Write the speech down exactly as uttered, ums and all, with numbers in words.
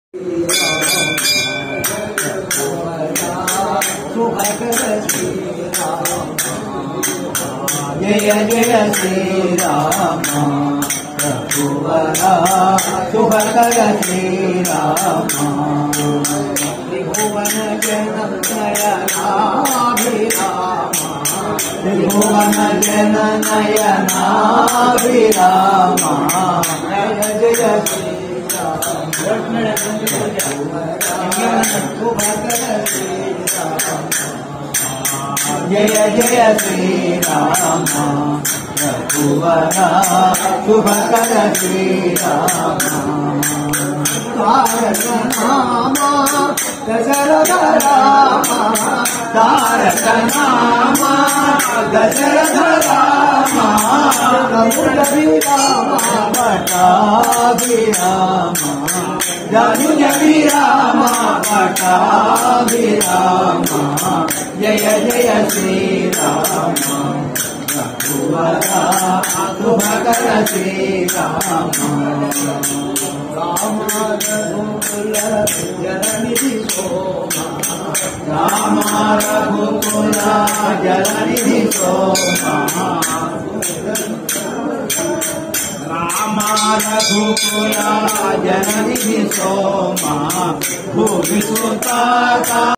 जय जय श्री राम रघुवरा शुभकर श्री राम त्रिभुवन जन नयनाभिराम त्रिभुवन जन नयनाभिराम जय जय श्री राम शुभकर श्री राम जय जय श्री राम रघुवरा शुभकर श्री राम तारक नाम दशरथ राम तारक नाम दशरथ राम रघुवीराम पट्टाभिराम जनुजवीराम पट्टाभिराम जय जय श्री राम रघुवरा शुभकर श्री राम राम रघुकुल जलनिधि सोमा राम रघुकुल जलनिधि सोमा राम रघुकुल जलनिधि सोमा भूमि सुता